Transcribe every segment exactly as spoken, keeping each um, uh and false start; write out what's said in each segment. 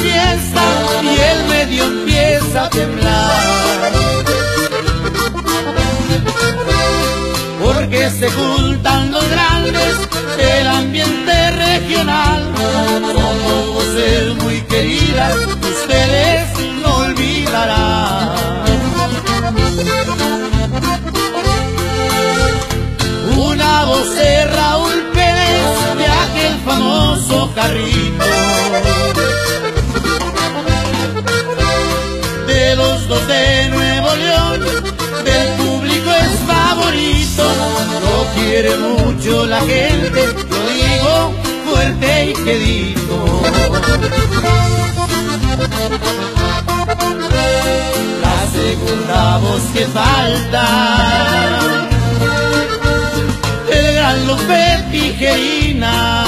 fiesta y el medio empieza a temblar, porque se juntan los grandes del ambiente regional. Somos voces muy queridas, ustedes no olvidarán. Una voz de Raúl Pérez, de aquel famoso carrito, de los dos de Nuevo León, del público es favorito. Lo quiere mucho la gente, lo digo fuerte y quedito. La segunda voz que falta, el gran López Tijerina,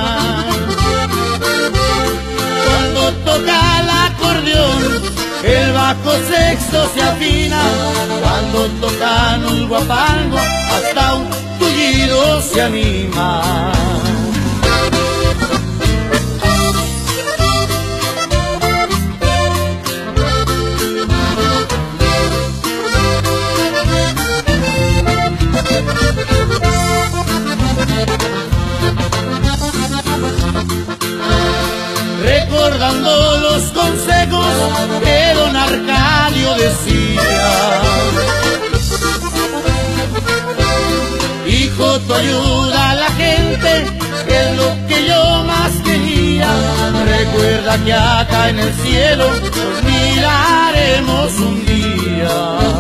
cuando toca el acordeón, el bajo sexto se afina. Cuando tocan un guapango, hasta un tullido se anima. Recordando los consejos que don Arcadio decía: hijo, tú ayuda a la gente, que es lo que yo más quería. Recuerda que acá en el cielo nos miraremos un día.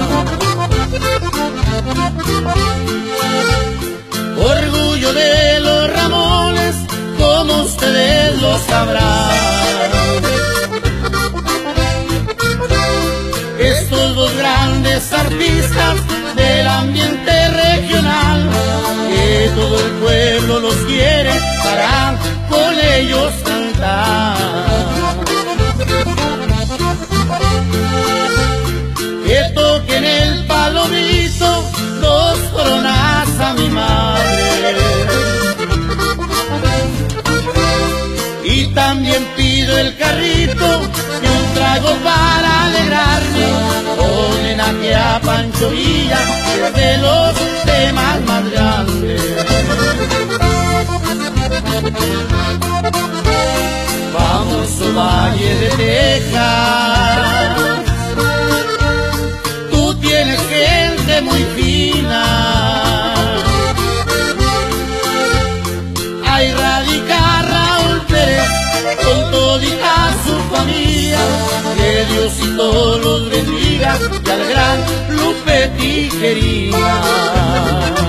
Orgullo de los Ramones, como ustedes lo sabrán. Estos dos grandes artistas del ambiente regional, que todo el pueblo los quiere para con ellos cantar. Que toquen el palomito, dos coronas a mi madre. Y también pido el carrito y un trago para alegrarme, homenaje a Pancho Villa, que es de los temas más grandes. Famoso Valle de Texas, tú tienes gente muy fina. Ahí radica Raúl Pérez con todita su familia. Que Diosito los bendiga y al gran Lupe Tijerina.